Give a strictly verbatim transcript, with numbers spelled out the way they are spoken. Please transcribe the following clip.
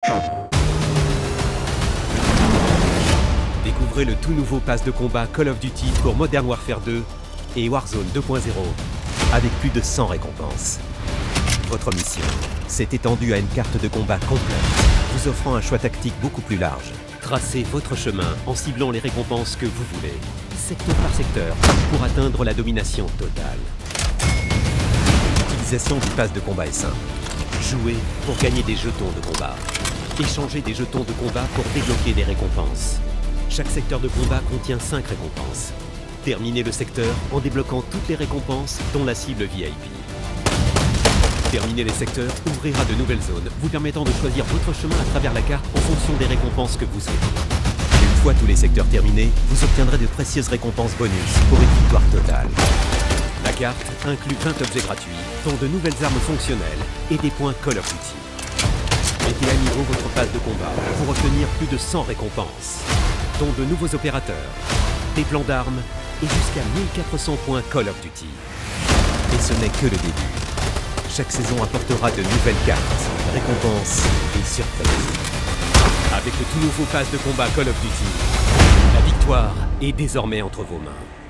Découvrez le tout nouveau pass de combat Call of Duty pour Modern Warfare deux et Warzone deux point zéro, avec plus de cent récompenses. Votre mission s'est étendue à une carte de combat complète, vous offrant un choix tactique beaucoup plus large. Tracez votre chemin en ciblant les récompenses que vous voulez, secteur par secteur, pour atteindre la domination totale. L'utilisation du pass de combat est simple. Jouez pour gagner des jetons de combat. Échangez des jetons de combat pour débloquer des récompenses. Chaque secteur de combat contient cinq récompenses. Terminez le secteur en débloquant toutes les récompenses, dont la cible V I P. Terminer les secteurs ouvrira de nouvelles zones, vous permettant de choisir votre chemin à travers la carte en fonction des récompenses que vous souhaitez. Une fois tous les secteurs terminés, vous obtiendrez de précieuses récompenses bonus pour une victoire totale. La carte inclut vingt objets gratuits, dont de nouvelles armes fonctionnelles et des points Call of Duty. Mettez à niveau votre pass de combat pour obtenir plus de cent récompenses, dont de nouveaux opérateurs, des plans d'armes et jusqu'à mille quatre cents points Call of Duty. Et ce n'est que le début. Chaque saison apportera de nouvelles cartes, récompenses et surprises. Avec le tout nouveau pass de combat Call of Duty, la victoire est désormais entre vos mains.